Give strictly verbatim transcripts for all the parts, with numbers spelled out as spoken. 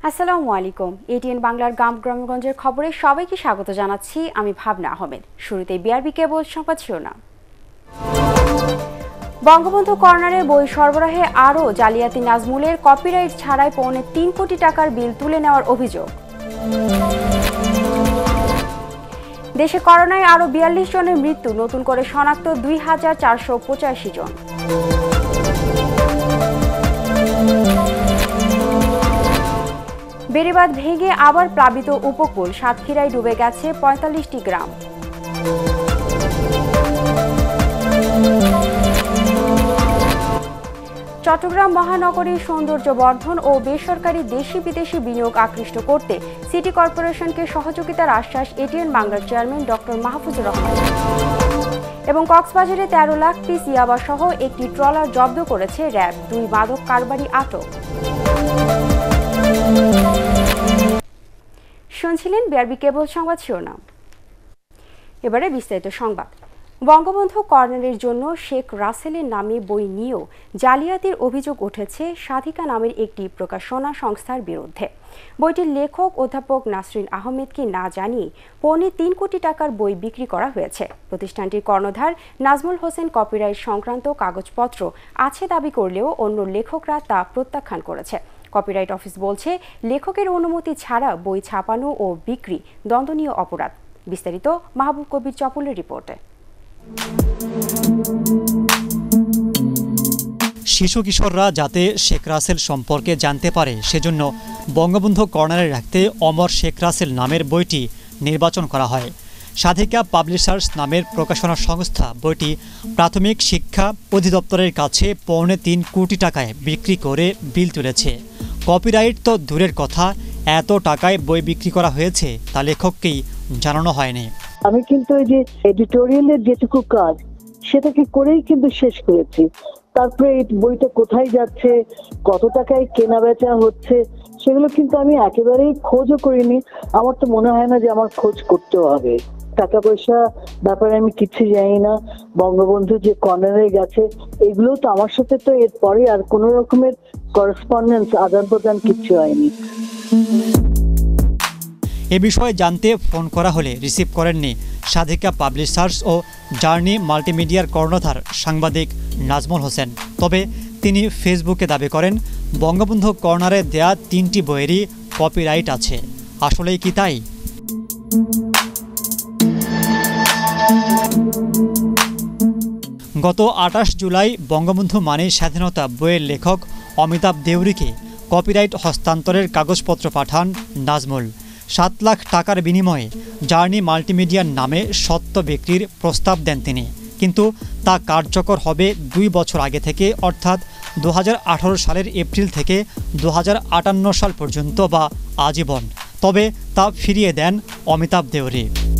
আসসালামু আলাইকুম। এটিএন বাংলার গ্রামগঞ্জের খবরে সবাইকে স্বাগত জানাচ্ছি। আমি ভাবনা আহমেদ। শুরুতে বিআরবি কেবল সংবাদ শিরোনাম। বঙ্গবন্ধু কর্নারে বই সরবরাহে আরও জালিয়াতি। নাজমুলের কপিরাইট ছাড়াই পৌনে তিন কোটি টাকার বিল তুলে নেওয়ার অভিযোগ। দেশে করোনায় আরও বিয়াল্লিশ জনের মৃত্যু, নতুন করে শনাক্ত দুই হাজার চারশো পঁচাশি জন। বেড়িবাঁধ ভেঙে আবার প্লাবিত উপকূল, সাতক্ষীরায় ডুবে গেছে পঁয়তাল্লিশটি গ্রাম। চট্টগ্রাম মহানগরীর সৌন্দর্য বর্ধন ও বেসরকারি দেশি বিদেশি বিনিয়োগ আকৃষ্ট করতে সিটি কর্পোরেশনকে সহযোগিতার আশ্বাস এটিএন বাংলার চেয়ারম্যান ডক্টর মাহফুজুর রহমান। এবং কক্সবাজারে তেরো লাখ পিস ইয়াবা সহ একটি ট্রলার জব্দ করেছে র্যাব, দুই মাদক কারবারি আটক। শুনছিলেন বিআরবি কেবল সংবাদ শিরোনাম। এবারে বিস্তারিত সংবাদ। বঙ্গবন্ধু কর্নারের জন্য শেখ রাসেলের নামে বই নিয়েও জালিয়াতির অভিযোগ উঠেছে সাধিকা নামের একটি প্রকাশনা সংস্থার বিরুদ্ধে। বইটির লেখক অধ্যাপক নাসরিন আহমেদকে না জানিয়ে পৌনে তিন কোটি টাকার বই বিক্রি করা হয়েছে। প্রতিষ্ঠানটির কর্ণধার নাজমুল হোসেন কপিরাইট সংক্রান্ত কাগজপত্র আছে দাবি করলেও অন্য লেখকরা তা প্রত্যাখ্যান করেছে। কপিরাইট অফিস বলছে, লেখকের অনুমতি ছাড়া বই ছাপানো ও বিক্রি দণ্ডনীয় অপরাধ। বিস্তারিত মাহবুব কবির চপলের রিপোর্টে। শিশু কিশোররা যাতে শেখ রাসেল সম্পর্কে জানতে পারে সেজন্য বঙ্গবন্ধু কর্নারে রাখতে অমর শেখ রাসেল নামের বইটি নির্বাচন করা হয়। সাধিকা পাবলিশার্স নামের প্রকাশনা সংস্থা বইটি প্রাথমিক শিক্ষা অধিদপ্তরের কাছে পৌনে তিন কোটি টাকায় বিক্রি করে বিল তুলেছে। কপিরাইট তো দূরের কথা, এত টাকায় বই বিক্রি করা হয়েছে তা লেখককেই জানানো হয়নি। আমি কিন্তু এই যে এডিটোরিয়ালের যেটুকু কাজ সেটাকে করেই কিন্তু শেষ করেছি। তারপরে এই বইটা কোথায় যাচ্ছে, কত টাকায় কেনা বেচা হচ্ছে, সেগুলো কিন্তু আমি একেবারেই খোঁজও করিনি। আমার তো মনে হয় না যে আমার খোঁজ করতেও হবে। টাকা পয়সা ব্যাপারে আমি কিছু জানি না। বঙ্গবন্ধু যে কর্নারে গেছে এগুলো তো আমার সাথে তো এরপরে আর কোনো রকমের করেসপন্ডেন্স আদান প্রদান কিছু হয়নি। এ বিষয়ে জানতে ফোন করা হলে রিসিভ করেননি সাধিকা পাবলিশার্স ও জার্নি মাল্টিমিডিয়ার কর্ণধার সাংবাদিক নাজমুল হোসেন। তবে তিনি ফেসবুকে দাবি করেন, বঙ্গবন্ধু কর্নারে দেয়া তিনটি বইয়েরই কপিরাইট আছে। আসলেই কি তাই? গত আটাশ জুলাই বঙ্গবন্ধু মানে স্বাধীনতা বইয়ের লেখক অমিতাভ দেউরিকে কপিরাইট হস্তান্তরের কাগজপত্র পাঠান নাজমুল। সাত লাখ টাকার বিনিময়ে জার্নি মাল্টিমিডিয়ার নামে সত্য বিক্রির প্রস্তাব দেন তিনি, কিন্তু তা কার্যকর হবে দুই বছর আগে থেকে, অর্থাৎ দু হাজার আঠারো সালের এপ্রিল থেকে দু হাজার আটান্ন সাল পর্যন্ত বা আজীবন। তবে তা ফিরিয়ে দেন অমিতাভ দেউরি।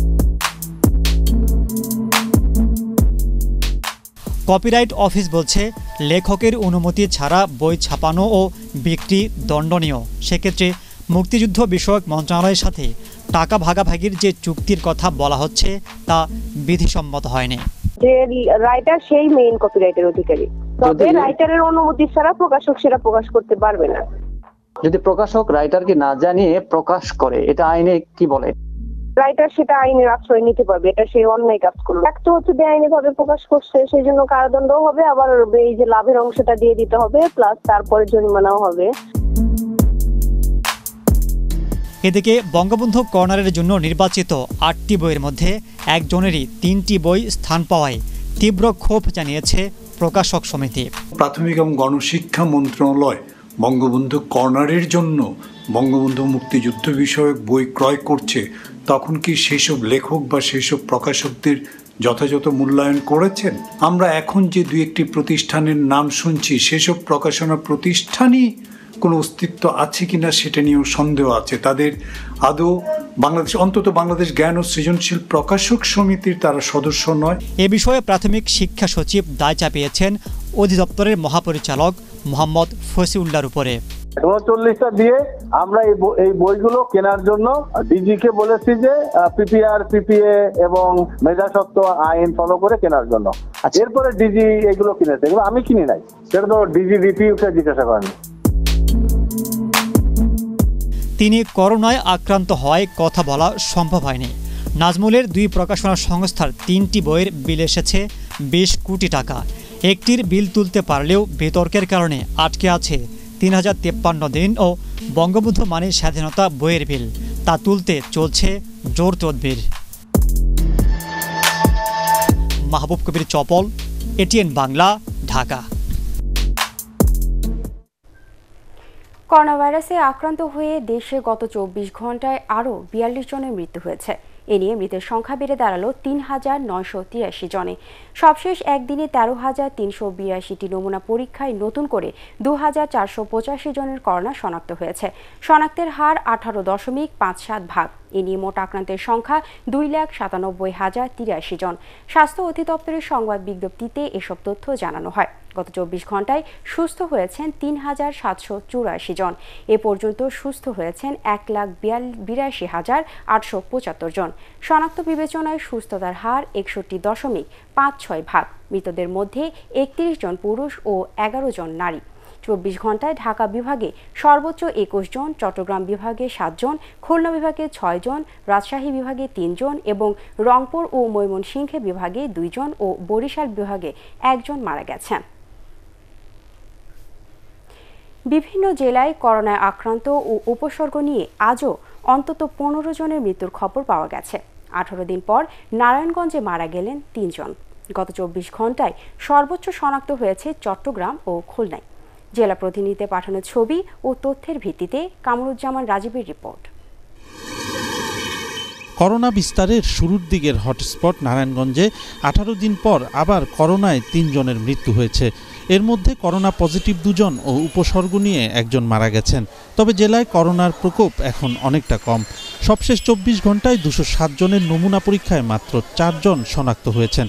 কপিরাইট অফিস বলছে, লেখকের অনুমতি ছাড়া বই ছাপানো ও বিক্রি দণ্ডনীয়। সেক্ষেত্রে মুক্তিযুদ্ধ বিষয়ক মন্ত্রণালয়ের সাথে টাকা ভাগাভাগির যে চুক্তির কথা বলা হচ্ছে তা বিধিসম্মত হয়নি। যে রাইটার সেই মেইন কপিরাইটের অধিকারী, তবে রাইটারের অনুমতি ছাড়া প্রকাশক সেটা প্রকাশ করতে পারবে না। যদি প্রকাশক রাইটারকে না জানিয়ে প্রকাশ করে, এটা আইনে কি বলে? রাইটার সেটা আইনের আশ্রয় নিতে পারবে, এটা সেই অন্যায় কাজ করলো। একটা হচ্ছে বেআইনি ভাবে প্রকাশ করছে, সেই জন্য কারাদণ্ড হবে, আবার এই যে লাভের অংশটা দিয়ে দিতে হবে, প্লাস তারপরে জরিমানাও হবে। এদিকে বঙ্গবন্ধু কর্নারের জন্য নির্বাচিত আটটি বইয়ের মধ্যে একজনেরই তিনটি বই স্থান পাওয়ায় তীব্র ক্ষোভ জানিয়েছে প্রকাশক সমিতি। প্রাথমিক এবং গণশিক্ষা মন্ত্রণালয় বঙ্গবন্ধু কর্নারের জন্য বঙ্গবন্ধু মুক্তিযুদ্ধ বিষয়ক বই ক্রয় করছে, তখন কি সেসব লেখক বা সেসব প্রকাশকদের যথাযথ মূল্যায়ন করেছেন? আমরা এখন যে দুই একটি প্রতিষ্ঠানের নাম শুনছি, সেসব প্রকাশনা প্রতিষ্ঠানই কোনো অস্তিত্ব আছে কিনা সেটা নিয়েও সন্দেহ আছে। তাদের আদৌ বাংলাদেশ, অন্তত বাংলাদেশ জ্ঞান ও সৃজনশীল প্রকাশক সমিতির তারা সদস্য নয়। এ বিষয়ে প্রাথমিক শিক্ষা সচিব দায় চাপিয়েছেন অধিদপ্তরের মহাপরিচালক মোহাম্মদ ফসিউল্লাহর উপরে। উনচল্লিশটা দিয়ে আমরা এই বইগুলো কেনার জন্য ডিজিকে বলেছি যে পিপিআর পিপিএ এবং মেধাস্বত্ব আইন ফলো করে কেনার জন্য। এরপরে ডিজি এগুলো কিনেছে, এগুলো আমি কিনি নাই, সেটা তো ডিজি ডিপিইউকে জিজ্ঞাসা করেন। তিনি করোনায় আক্রান্ত হওয়ায় কথা বলা সম্ভব হয়নি। নাজমুলের দুই প্রকাশনা সংস্থার তিনটি বইয়ের বিল এসেছে বিশ কোটি টাকা। একটির বিল তুলতে পারলেও বিতর্কের কারণে আটকে আছে তিন হাজার তেপ্পান্ন দিন ও বঙ্গবন্ধু মানে স্বাধীনতা বইয়ের বিল, তা তুলতে চলছে জোর তদবির। মাহবুব কবির চপল, এটিএন বাংলা, ঢাকা। করোনা ভাইরাসে আক্রান্ত হয়ে দেশে গত চব্বিশ ঘন্টায় আরও বিয়াল্লিশ জনের মৃত্যু হয়েছে। এ নিয়ে মৃতের সংখ্যা বেড়ে দাঁড়ালো তিন হাজার নয়শো তিরাশি জনে। সবশেষ একদিনে তেরো হাজার তিনশো বিরাশিটি নমুনা পরীক্ষায় নতুন করে দু হাজার চারশো পঁচাশি জনের করোনা শনাক্ত হয়েছে। শনাক্তের হার আঠারো দশমিক পাঁচ সাত ভাগ। এ নিয়ে মোট আক্রান্তের সংখ্যা দুই লাখ সাতানব্বই হাজার তিরাশি জন। স্বাস্থ্য অধিদপ্তরের সংবাদ বিজ্ঞপ্তিতে এসব তথ্য জানানো হয়। গত চব্বিশ ঘন্টায় সুস্থ হয়েছেন তিন হাজার সাতশো চুরাশি জন। এ পর্যন্ত সুস্থ হয়েছেন এক লাখ বিরাশি হাজার আটশো পঁচাত্তর জন। শনাক্ত বিবেচনায় সুস্থতার হার একষট্টি দশমিক পাঁচ ছয় ভাগ। মৃতদের মধ্যে একত্রিশ জন পুরুষ ও এগারো জন নারী। চব্বিশ ঘন্টায় ঢাকা বিভাগে সর্বোচ্চ একুশ জন, চট্টগ্রাম বিভাগে সাত জন, খুলনা বিভাগে ছয় জন, রাজশাহী বিভাগে তিন জন এবং রংপুর ও ময়মনসিংহ বিভাগে দুই জন ও বরিশাল বিভাগে একজন মারা গেছেন। বিভিন্ন জেলায় করোনায় আক্রান্ত ও উপসর্গ নিয়ে আজও অন্তত পনেরো জনের মৃত্যুর খবর পাওয়া গেছে। আঠারো দিন পর নারায়ণগঞ্জে মারা গেলেন তিনজন। গত চব্বিশ ঘন্টায় সর্বোচ্চ শনাক্ত হয়েছে চট্টগ্রাম ও খুলনায়। জেলা প্রতিনিধিতে পাঠানো ছবি ও তথ্যের ভিত্তিতে কামরুজ্জামান রাজীবের রিপোর্ট। করোনা বিস্তারের শুরুর দিকের হটস্পট নারায়ণগঞ্জে আঠারো দিন পর আবার করোনায় তিনজনের মৃত্যু হয়েছে। এর মধ্যে করোনা পজিটিভ দুজন ও উপসর্গ নিয়ে একজন মারা গেছেন। তবে জেলায় করোনার প্রকোপ এখন অনেকটা কম। সবশেষ চব্বিশ ঘন্টায় দুশো সাত জনের নমুনা পরীক্ষায় মাত্র চারজন শনাক্ত হয়েছেন।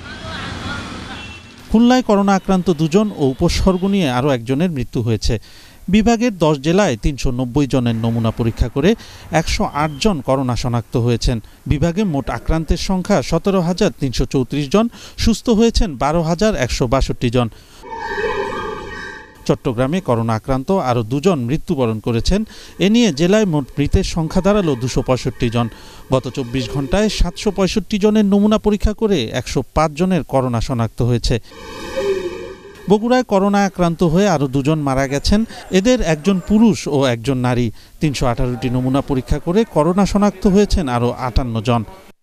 খুলনায় করোনা আক্রান্ত দুজন ও উপসর্গ নিয়ে আরও একজনের মৃত্যু হয়েছে। বিভাগের দশ জেলায় তিনশো নব্বই জনের নমুনা পরীক্ষা করে একশো আট জন করোনা শনাক্ত হয়েছেন। বিভাগে মোট আক্রান্তের সংখ্যা সতেরো হাজার তিনশো চৌত্রিশ জন, সুস্থ হয়েছেন বারো হাজার একশো বাষট্টি জন। চট্টগ্রামে করোনা আক্রান্ত আরও দুজন মৃত্যুবরণ করেছেন। এ নিয়ে জেলায় মোট মৃতের সংখ্যা দাঁড়ালো দুশো পঁয়ষট্টি জন। গত চব্বিশ ঘন্টায় সাতশো পঁয়ষট্টি জনের নমুনা পরীক্ষা করে একশো পাঁচ জনের করোনা শনাক্ত হয়েছে। বগুড়ায় করোনা আক্রান্ত হয়ে আরও দুজন মারা গেছেন। এদের একজন পুরুষ ও একজন নারী। তিনশো আঠারোটি নমুনা পরীক্ষা করে করোনা শনাক্ত হয়েছেন আরও আটান্ন জন।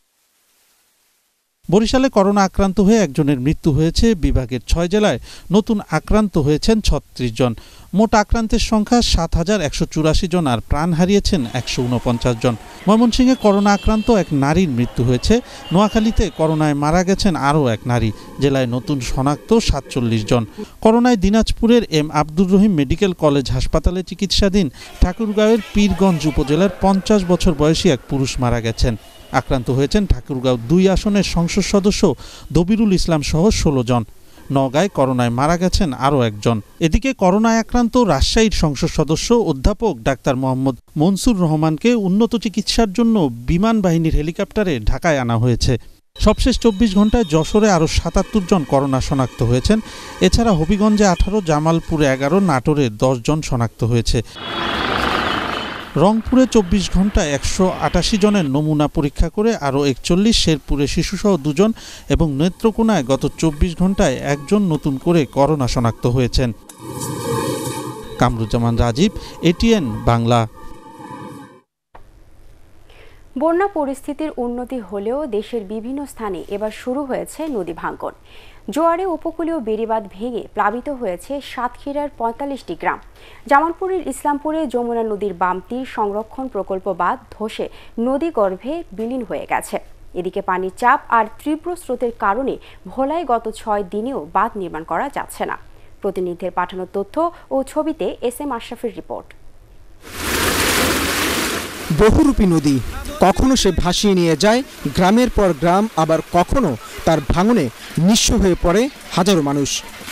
বরিশালে করোনা আক্রান্ত হয়ে একজনের মৃত্যু হয়েছে। বিভাগের ছয় জেলায় নতুন আক্রান্ত হয়েছেন ছত্রিশ জন। মোট আক্রান্তের সংখ্যা সাত হাজার একশো চুরাশি জন আর প্রাণ হারিয়েছেন একশো উনপঞ্চাশ জন। ময়মনসিংহে করোনা আক্রান্ত এক নারীর মৃত্যু হয়েছে। নোয়াখালীতে করোনায় মারা গেছেন আরও এক নারী। জেলায় নতুন শনাক্ত সাতচল্লিশ জন। করোনায় দিনাজপুরের M Abdur Rahim medical college হাসপাতালে চিকিৎসাধীন ঠাকুরগাঁওয়ের পীরগঞ্জ উপজেলার পঞ্চাশ বছর বয়সী এক পুরুষ মারা গেছেন। আক্রান্ত হয়েছেন ঠাকুরগাঁও দুই আসনের সংসদ সদস্য দবিরুল ইসলাম সহ ষোলো জন। নওগাঁয় করোনায় মারা গেছেন আরও একজন। এদিকে করোনায় আক্রান্ত রাজশাহীর সংসদ সদস্য অধ্যাপক ডাক্তার মোহাম্মদ মনসুর রহমানকে উন্নত চিকিৎসার জন্য বিমান বাহিনীর হেলিকপ্টারে ঢাকায় আনা হয়েছে। সবশেষ চব্বিশ ঘন্টায় যশোরে আরও সাতাত্তর জন করোনা শনাক্ত হয়েছেন। এছাড়া হবিগঞ্জে আঠারো, জামালপুরে এগারো, নাটোরে দশ জন শনাক্ত হয়েছে। রংপুরে চব্বিশ ঘন্টায় একশো আটাশি জনের নমুনা পরীক্ষা করে আরও একচল্লিশ, শেরপুরে শিশুসহ দুজন এবং নেত্রকোনায় গত চব্বিশ ঘন্টায় একজন নতুন করে করোনা শনাক্ত হয়েছেন। কামরুজ্জামান রাজীব, এটিএন বাংলা। বন্যা পরিস্থিতির উন্নতি হলেও দেশের বিভিন্ন স্থানে এবার শুরু হয়েছে নদী ভাঙন। জোয়ারে উপকূলীয় বেড়িবাঁধ ভেঙে প্লাবিত হয়েছে সাতক্ষীরার পঁয়তাল্লিশটি গ্রাম। জামালপুরের ইসলামপুরে যমুনা নদীর বাম তীর সংরক্ষণ প্রকল্প বাঁধ ধসে নদী গর্ভে বিলীন হয়ে গেছে। এদিকে পানির চাপ আর তীব্র স্রোতের কারণে ভোলায় গত ছয় দিনেও বাঁধ নির্মাণ করা যাচ্ছে না। প্রতিনিধিদের পাঠানো তথ্য ও ছবিতে এস এম আশরাফের রিপোর্ট। বহুরূপী নদী, কখনো সে ভাসিয়ে নিয়ে যায় গ্রামের পর গ্রাম, আবার কখনো তার ভাঙনে নিঃস্ব হয়ে পড়ে হাজারো মানুষ।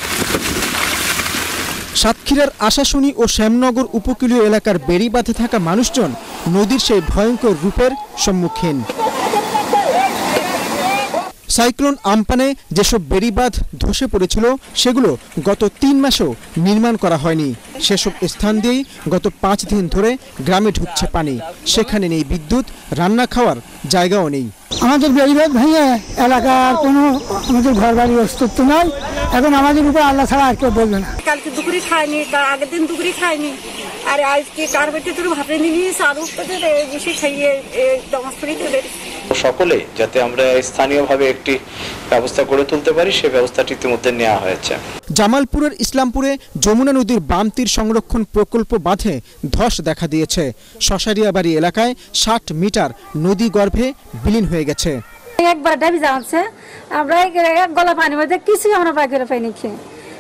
সাতক্ষীরার আশাশুনি ও শ্যামনগর উপকূলীয় এলাকার বেড়িবাঁধে থাকা মানুষজন নদীর সেই ভয়ঙ্কর রূপের সম্মুখীন। সাইক্লোন আমপানে যেসব বেড়িবাঁধ ধসে পড়েছিল সেগুলো গত তিন মাসেও নির্মাণ করা হয়নি। সেসব স্থান দিয়েই গত পাঁচ দিন ধরে গ্রামে ঢুকছে পানি। সেখানে নেই বিদ্যুৎ, রান্না খাওয়ার জায়গাও নেই। আমাদের বেড়িবাঁধ ভেঙে এলাকার কোনো আমাদের ঘর বাড়ির অস্তিত্ব নাই। এখন আমাদের উপর আল্লাহ ছাড়া আর কেউ বলবে না। কালকে দুপুরে খাইনি, তার আগের দিন দুপুরে খাইনি, আর আজকে কারবাইতে তোর ভাতে নিয়ে আলু বসে খাইয়ে দমাজ করে চলে। সকলে যাতে আমরা স্থানীয়ভাবে একটি ব্যবস্থা গড়ে তুলতে পারি সে ব্যবস্থাটি ইতিমধ্যে নেওয়া হয়েছে। জামালপুরের ইসলামপুরে যমুনা নদীর বাম তীর সংরক্ষণ প্রকল্প বাঁধে ধস দেখা দিয়েছে। শশারিয়াবাড়ি এলাকায় ষাট মিটার নদী গর্ভে বিলীন হয়ে গেছে। একবার ডাবি যাচ্ছে আমরা এক গলা পানির মধ্যে কিছু আমরা বাইকের পাইনি খেয়ে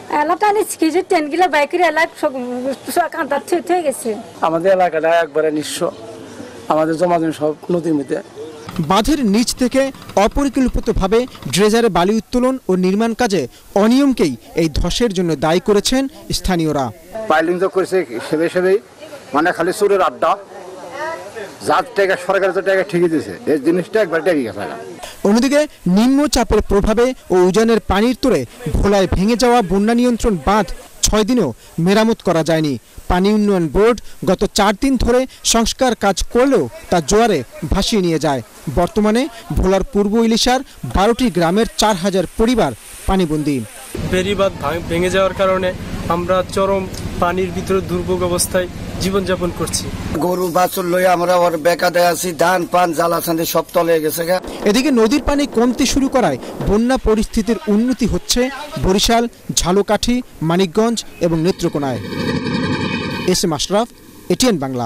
আমাদের এলাকাটা একবারে নিঃস্ব, আমাদের জমাজমি সব নদীর মধ্যে। বাঁধের নিচ থেকে অপরিকল্পিতভাবে ড্রেজারে বালি উত্তোলন ও নির্মাণ কাজে অনিয়মকেই এই ধসের জন্য দায়ী করেছেন স্থানীয়রা। পাইলিং তো করেছে সেবে সেবেই, মানে খালি চোরের আড্ডা, যার টাকা সরকারের তো টাকা ঠিকই দিয়েছে, এই জিনিসটা একবার টেকে গেছে। অন্যদিকে নিম্নচাপের প্রভাবে ও উজানের পানির তোড়ে ভোলায় ভেঙে যাওয়া বন্যা নিয়ন্ত্রণ বাঁধ ছয় দিনেও মেরামত করা যায়নি। পানি উন্নয়ন বোর্ড গত চার দিন ধরে সংস্কার কাজ করলেও তা জোয়ারে ভাসিয়ে নিয়ে যায়। বর্তমানে ভোলার পূর্ব ইলিশার বারোটি গ্রামের চার হাজার পরিবার পানিবন্দী। বেড়িবাঁধ ভেঙে যাওয়ার কারণে আমরা চরম পানির ভিতরে দুর্ভোগ অবস্থায় জীবনযাপন করছি। গরু বাছুর লইয়া আমরা ওর বেকাতে আছি, ধান পান জ্বালাছান্দি সব তলে গেছে। এদিকে নদীর পানি কমতে শুরু করায় বন্যা পরিস্থিতির উন্নতি হচ্ছে বরিশাল, ঝালকাঠি, মানিকগঞ্জ এবং নেত্রকোনায়। S M Ashraf, ATN Bangla.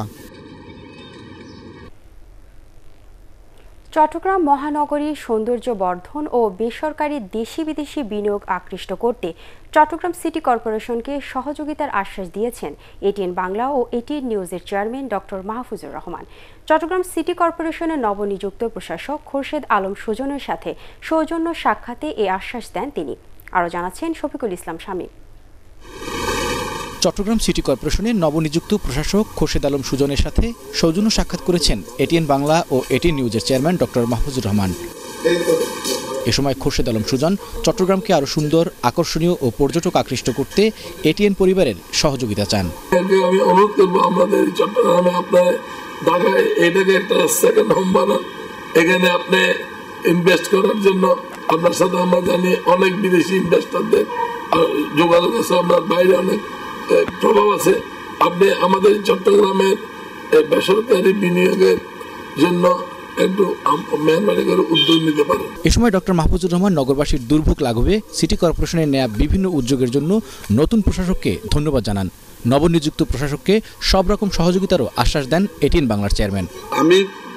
Chattogram মহানগরী সৌন্দর্য বর্ধন ও বেসরকারি দেশি বিদেশি বিনিয়োগ আকৃষ্ট করতে চট্টগ্রাম সিটি কর্পোরেশনকে সহযোগিতার আশ্বাস দিয়েছেন এটিএন বাংলা ও এটিএন নিউজের chairman doctor Mahfuzur Rahman. Chattogram city কর্পোরেশনের নবনিযুক্ত প্রশাসক খোরশেদ আলম সুজনের সাথে সৌজন্য সাক্ষাতে এ আশ্বাস দেন তিনি। আরও জানাচ্ছেন শফিকুল ইসলাম শামীম। চট্টগ্রাম সিটি কর্পোরেশনের নবনিযুক্ত প্রশাসক খোরশেদ আলম সুজনের সাথে সৌজন্য সাক্ষাৎ করেছেন এটিএন বাংলা ও এটিএন নিউজের চেয়ারম্যান ডক্টর মাহফুজুর রহমান। এ সময় খোরশেদ আলম সুজন চট্টগ্রামকে আরও সুন্দর, আকর্ষণীয় ও পর্যটক আকৃষ্ট করতে এটিএন পরিবারের সহযোগিতা চান। আমি অনুরোধ করবো আমাদের চট্টগ্রামে আপনার ঢাকায় এটাকে একটা সেকেন্ড হোম বানান, এখানে আপনি ইনভেস্ট করার জন্য আপনার সাথে আমরা জানি অনেক বিদেশি ইনভেস্টরদের যোগাযোগ আছে, আমরা বাইরে অনেক প্রভাব আছে। আপনি আমাদের চট্টগ্রামের বেসরকারি বিনিয়োগের জন্য একটু মেহরবানি করে উদ্যোগ নিতে পারেন। এ সময় ডক্টর মাহফুজুর রহমান নগরবাসীর দুর্ভোগ লাঘবে সিটি কর্পোরেশনের নেয়া বিভিন্ন উদ্যোগের জন্য নতুন প্রশাসককে ধন্যবাদ জানান। নবনিযুক্ত প্রশাসককে সব রকম সহযোগিতারও আশ্বাস দেন এটিএন বাংলার চেয়ারম্যান। আমি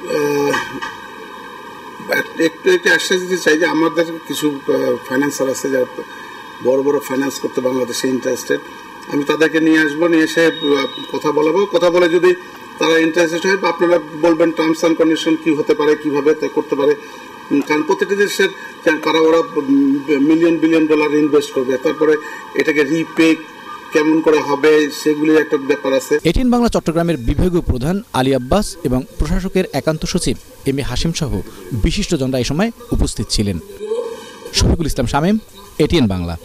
একটু একটু আশ্বাস দিতে চাই যে আমাদের কিছু ফাইন্যান্সার আছে যারা বড় বড় ফাইন্যান্স করতে বাংলাদেশে ইন্টারেস্টেড, আমি তাদেরকে নিয়ে আসবো, নিয়ে এসে কথা বলাবো। কথা বলে যদি তারা ইন্টারেস্টেড হয় আপনারা বলবেন টার্মস অ্যান্ড কন্ডিশন কি হতে পারে, কিভাবে তা করতে পারে। কারণ প্রত্যেকটা দেশের তারা ওরা মিলিয়ন বিলিয়ন ডলার ইনভেস্ট করবে, তারপরে এটাকে রিপে কেমন করে হবে সেগুলির একটা ব্যাপার আছে। এটিএন বাংলা চট্টগ্রামের বিভাগীয় প্রধান আলী আব্বাস এবং প্রশাসকের একান্ত সচিব এম এ হাশিম সহ বিশিষ্টজনরা এই সময় উপস্থিত ছিলেন। শফিকুল ইসলাম শামীম, এটিএন বাংলা।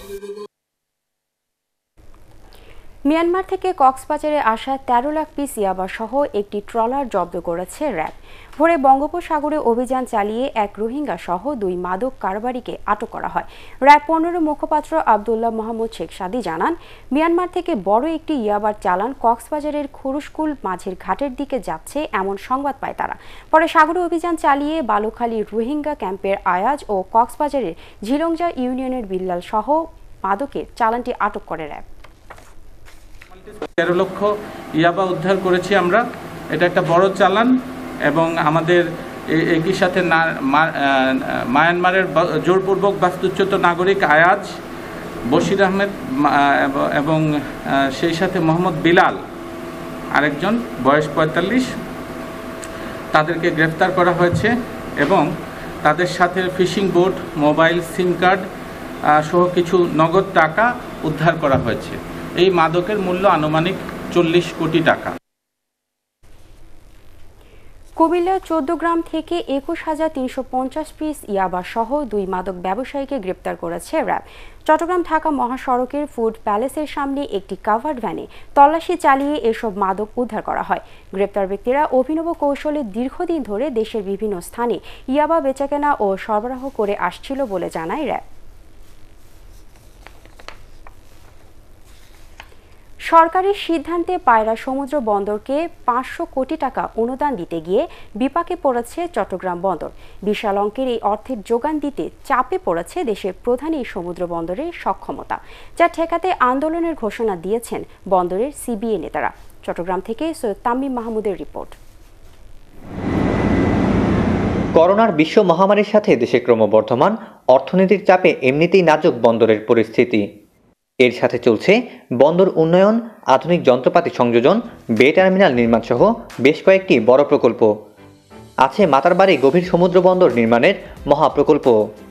মিয়ানমার থেকে কক্সবাজারে আসা তেরো লাখ পিস ইয়াবা সহ একটি ট্রলার জব্দ করেছে র্যাব। ভোরে বঙ্গোপসাগরে অভিযান চালিয়ে এক রোহিঙ্গা সহ দুই মাদক কারবারিকে আটক করা হয়। র্যাব পনেরো মুখপাত্র আবদুল্লাহ মোহাম্মদ শেখ সাদি জানান, মিয়ানমার থেকে বড় একটি ইয়াবার চালান কক্সবাজারের খুরুশকুল মাঝের ঘাটের দিকে যাচ্ছে এমন সংবাদ পায় তারা। পরে সাগরে অভিযান চালিয়ে বালুখালী রোহিঙ্গা ক্যাম্পের আয়াজ ও কক্সবাজারের ঝিলংজা ইউনিয়নের বিল্লাল সহ মাদকের চালানটি আটক করে র্যাব। তেরো লক্ষ ইয়াবা উদ্ধার করেছি আমরা। এটা একটা বড় চালান এবং আমাদের একই সাথে মায়ানমারের জোরপূর্বক বাস্তুচ্যুত নাগরিক আয়াজ, বশির আহমেদ এবং সেই সাথে মোহাম্মদ বিলাল আরেকজন, বয়স পঁয়তাল্লিশ, তাদেরকে গ্রেফতার করা হয়েছে এবং তাদের সাথে fishing boat, mobile, SIM card সহ কিছু নগদ টাকা উদ্ধার করা হয়েছে। এই মাদকের মূল্য আনুমানিক চল্লিশ কোটি টাকা। কুমিল্লা চোদ্দ গ্রাম থেকে একুশ হাজার তিনশো পঞ্চাশ পিস ইয়াবা সহ দুই মাদক ব্যবসায়ীকে গ্রেপ্তার করেছে র্যাব। চট্টগ্রাম ঢাকা মহাসড়কের ফুড প্যালেসের সামনে একটি কাভার্ড ভ্যানে তল্লাশি চালিয়ে এসব মাদক উদ্ধার করা হয়। গ্রেপ্তার ব্যক্তিরা অভিনব কৌশলে দীর্ঘদিন ধরে দেশের বিভিন্ন স্থানে ইয়াবা বেচাকেনা ও সরবরাহ করে আসছিল বলে জানায় র্যাব। সরকারি সিদ্ধান্তে পায়রা সমুদ্র বন্দরকে পাঁচশো কোটি টাকা অনুদান দিতে গিয়ে বিপাকে পড়েছে চট্টগ্রাম বন্দর। বিশাল অঙ্কের এই অর্থের যোগান দিতে চাপে পড়েছে দেশের প্রধান এই সমুদ্র বন্দরের সক্ষমতা, যা ঠেকাতে আন্দোলনের ঘোষণা দিয়েছেন বন্দরের সিবিএ নেতারা। চট্টগ্রাম থেকে সৈয়দ তামিম মাহমুদের রিপোর্ট। করোনার বিশ্ব মহামারীর সাথে দেশে ক্রমবর্ধমান অর্থনৈতিক চাপে এমনিতেই নাজুক বন্দরের পরিস্থিতি। এর সাথে চলছে বন্দর উন্নয়ন, আধুনিক যন্ত্রপাতি সংযোজন, বে টার্মিনাল নির্মাণ সহ বেশ কয়েকটি বড় প্রকল্প। আছে মাতারবাড়ি গভীর সমুদ্র বন্দর নির্মাণের মহাপ্রকল্প।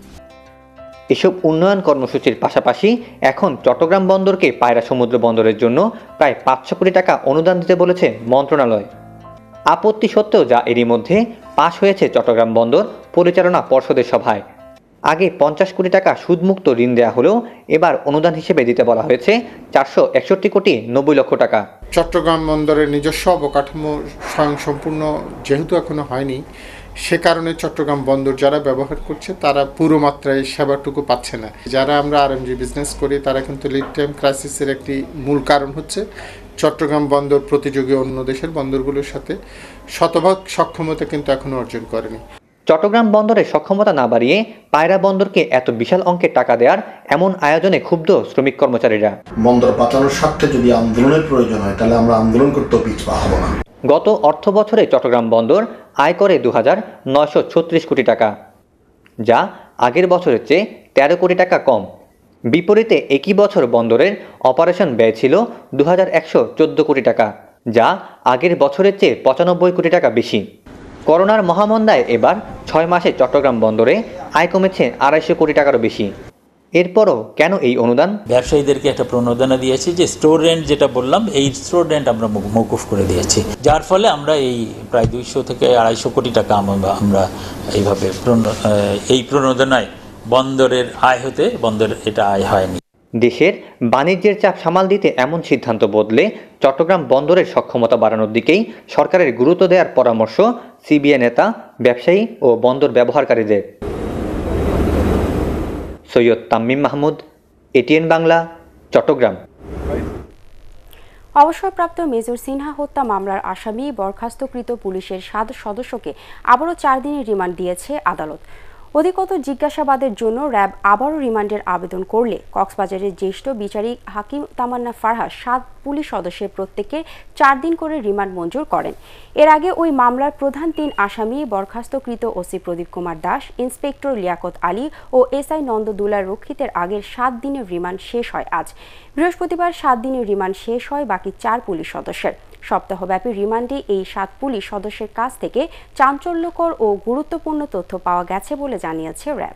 এসব উন্নয়ন কর্মসূচির পাশাপাশি এখন চট্টগ্রাম বন্দরকে পায়রা সমুদ্র বন্দরের জন্য প্রায় পাঁচশো কোটি টাকা অনুদান দিতে বলেছে মন্ত্রণালয়। আপত্তি সত্ত্বেও যা এরই মধ্যে পাশ হয়েছে চট্টগ্রাম বন্দর পরিচালনা পর্ষদের সভায়। আগে পঞ্চাশ কোটি টাকা সুদমুক্ত ঋণ দেওয়া হলেও এবার অনুদান হিসেবে দিতে বলা হয়েছে চারশো একষট্টি কোটি নব্বই লক্ষ টাকা। চট্টগ্রাম বন্দরের নিজস্ব অবকাঠামো স্বয়ংসম্পূর্ণ যেহেতু এখনো হয়নি, সে কারণে চট্টগ্রাম বন্দর যারা ব্যবহার করছে তারা পুরো মাত্রায় সেবাটুকু পাচ্ছে না। যারা আমরা আরএমজি বিজনেস করি তারা কিন্তু লিড টাইম ক্রাইসিসের একটি মূল কারণ হচ্ছে চট্টগ্রাম বন্দর প্রতিযোগী অন্য দেশের বন্দরগুলোর সাথে শতভাগ সক্ষমতা কিন্তু এখনো অর্জন করেনি। চট্টগ্রাম বন্দরের সক্ষমতা না বাড়িয়ে পায়রা বন্দরকে এত বিশাল অঙ্কের টাকা দেওয়ার এমন আয়োজনে ক্ষুব্ধ শ্রমিক কর্মচারীরা। বন্দর বাঁচানোর স্বার্থে যদি আন্দোলনের প্রয়োজন হয় তাহলে আমরা আন্দোলন করতে পিছপা হব না। গত অর্থ বছরে চট্টগ্রাম বন্দর আয় করে দু হাজার নয়শো ছত্রিশ কোটি টাকা, যা আগের বছরের চেয়ে তেরো কোটি টাকা কম। বিপরীতে একই বছর বন্দরের অপারেশন ব্যয় ছিল দু হাজার একশো চোদ্দ কোটি টাকা, যা আগের বছরের চেয়ে পঁচানব্বই কোটি টাকা বেশি। করোনার মহামন্দায় এবার ছয় মাসে চট্টগ্রাম বন্দরে আয় কমেছে আড়াইশো কোটি টাকারও বেশি। এরপরও কেন এই অনুদান? ব্যবসায়ীদেরকে একটা প্রণোদনা দিয়েছি যে স্টোর রেন্ট যেটা বললাম, এই স্টোর রেন্ট আমরা মৌকুফ করে দিয়েছি, যার ফলে আমরা এই প্রায় দুইশো থেকে আড়াইশো কোটি টাকা আমরা এইভাবে এই প্রণোদনায় বন্দরের আয় হতে বন্দর এটা আয় হয়নি। দেশের বাণিজ্যের চাপ সামাল দিতে এমন সিদ্ধান্ত বদলে চট্টগ্রাম বন্দরের সক্ষমতা বাড়ানোর দিকেই সরকারের গুরুত্ব দেওয়ার পরামর্শ সিবিএ নেতা, ব্যবসায়ী ও বন্দর ব্যবহারকারীদের। সৈয়দ তামিম মাহমুদ, এটিএন বাংলা, চট্টগ্রাম। অবসরপ্রাপ্ত মেজর সিনহা হত্যা মামলার আসামি বরখাস্তকৃত পুলিশের সাত সদস্যকে আবারও চার দিনের রিমান্ড দিয়েছে আদালত। অধিকতর জিজ্ঞাসাবাদের জন্য র্যাব আবারও রিমান্ডের আবেদন করলে কক্সবাজারের জ্যেষ্ঠ বিচারিক হাকিম তামান্না ফারহাস সাত পুলিশ সদস্যের প্রত্যেকে চার দিন করে রিমান্ড মঞ্জুর করেন। এর আগে ওই মামলার প্রধান তিন আসামি বরখাস্তকৃত ওসি প্রদীপ কুমার দাস, ইন্সপেক্টর লিয়াকত আলী ও এসআই নন্দদুলার রক্ষিতের আগের সাত দিনের রিমান্ড শেষ হয় আজ। বৃহস্পতিবার সাত দিনের রিমান্ড শেষ হয় বাকি চার পুলিশ সদস্যের। সপ্তাহব্যাপী রিমান্ডে এই সাত পুলিশ সদস্যের কাছ থেকে চাঞ্চল্যকর ও গুরুত্বপূর্ণ তথ্য পাওয়া গেছে বলে জানিয়েছে র্যাব।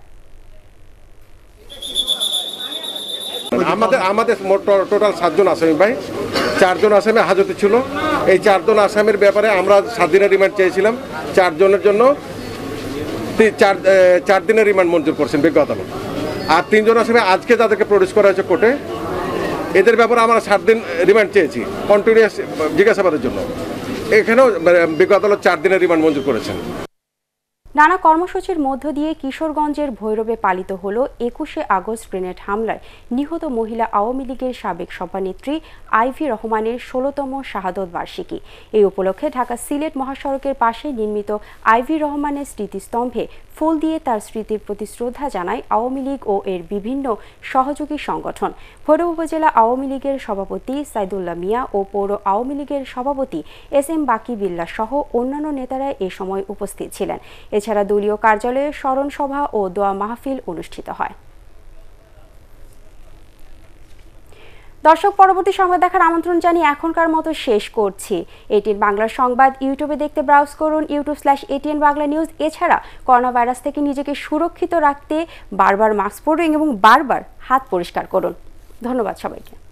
আমাদের আমাদের টোটাল সাতজন আসামি ভাই, চারজন আসামি হাজতে ছিল। এই চারজন আসামির ব্যাপারে আমরা সাত দিনের রিমান্ড চেয়েছিলাম। চারজনের জন্য চার চার দিনের রিমান্ড মঞ্জুর করছেন বিজ্ঞ আদালত। আর তিনজন আসামি আজকে যাদেরকে প্রডিউস করা হয়েছে কোর্টে, এদের ব্যাপারে আমরা সাত দিন রিমান্ড চেয়েছি কন্টিনিউয়াস জিজ্ঞাসাবাদের জন্য। এখানেও বিজ্ঞ আদালত চার দিনের রিমান্ড মঞ্জুর করেছেন। নানা কর্মসূচির মধ্য দিয়ে কিশোরগঞ্জের ভৈরবে পালিত হল একুশে আগস্ট গ্রেনেড হামলায় নিহত মহিলা আওয়ামী লীগের সাবেক সভানেত্রী আইভি রহমানের ষোলোতম শাহাদত বার্ষিকী। এই উপলক্ষে ঢাকা সিলেট মহাসড়কের পাশে নির্মিত আইভি রহমানের স্মৃতিস্তম্ভে ফুল দিয়ে তার স্মৃতির প্রতি শ্রদ্ধা জানায় আওয়ামী লীগ ও এর বিভিন্ন সহযোগী সংগঠন। ভৈরব উপজেলা আওয়ামী লীগের সভাপতি সাইদুল্লাহ মিয়া ও পৌর আওয়ামী লীগের সভাপতি এস এম বাকি বিল্লাহ সহ অন্যান্য নেতারা এ সময় উপস্থিত ছিলেন। এছাড়া দলীয় কার্যালয়ে স্মরণ সভা ও দোয়া মাহফিল অনুষ্ঠিত হয়। দর্শক, পরবর্তী সংবাদ দেখার আমন্ত্রণ জানিয়ে এখনকার মতো শেষ করছি। এটিএন বাংলার সংবাদ ইউটিউবে দেখতে ব্রাউজ করুন YouTube slash ATN Bangla news. এছাড়া করোনা ভাইরাস থেকে নিজেকে সুরক্ষিত রাখতে বারবার মাস্ক পরুন এবং বারবার হাত পরিষ্কার করুন। ধন্যবাদ সবাইকে।